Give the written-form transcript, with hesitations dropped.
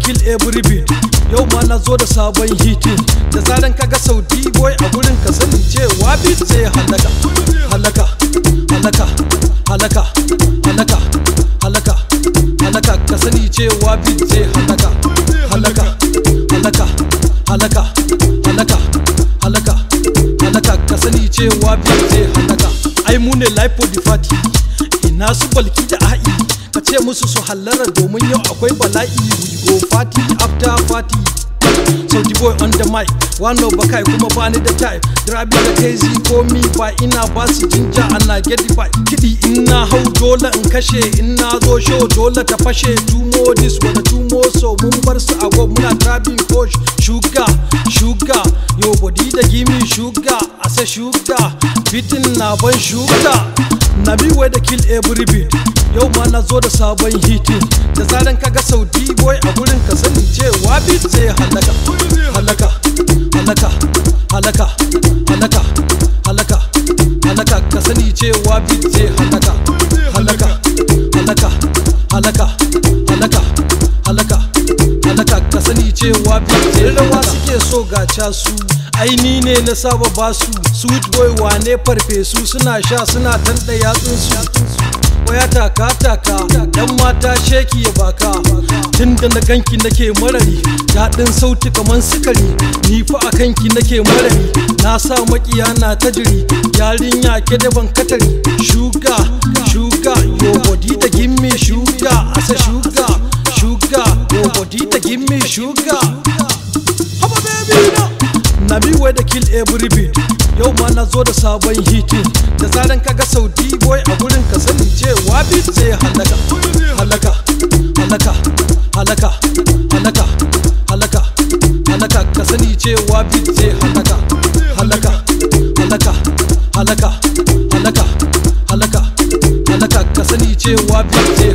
kill every beat. Yau ma na zo da sabon hitin. Da zaran kaga Saudi boy a gurin ka sani cewa beat sai halaka. Halaka, halaka, halaka, halaka, halaka, halaka, ka sani cewa beat sai halaka. Halaka, halaka, halaka, halaka, halaka, halaka, ka sani cewa beat sai halaka. Ai mu ne life for the party. Ina su balki da a'i, ka ce musu su hallara domin yau akwai bala'i. We go party after party. Saudi boy on the mic, one of bakai kuma bani da time. Drabi da KZ ko mi ba ina ba su jinja ana get the vibe. Kidi ina hau dole in kashe, ina zo show dole ta fashe. Two more this one, two more so mun bar su a go muna trapping push. Sugar, sugar, yo body da gimme sugar. I say sugar, beating na ban sugar. Nabi way da kill every beat. Yau ma na zo da sabon hitin. Da zaran kaga Saudi boy a gurin ka sani cewa beat sai halaka. Halaka, halaka, halaka, halaka, halaka, halaka, ka sani cewa beat sai halaka. Halaka, halaka, halaka, halaka, halaka, halaka, ka sani cewa beat sai rawa suke so gacha su. Aini ne na saba basu. Sweet boy wane farfesu suna sha suna tanda yatsun su. Waya taka taka dan mata sheki ya baka. Tunda na ganki nake marari, daɗin sauti kaman sukari. Ni fa a kanki nake marari, na sa makiya na ta jiri. Yarinya ke da ban katari. Sugar, sugar, your body da gimme sugar. I say sugar, sugar, your body da gimme sugar. Haba baby na. Nabi way da kill every beat. Yau ma na zo da sabon hitin. Da zaran kaga Saudi boy a gurin ka sani cewa beat sai halaka. Halaka, halaka, halaka, halaka, halaka, halaka, ka sani cewa beat sai halaka. Halaka, halaka, halaka, halaka, halaka, halaka, ka sani cewa beat sai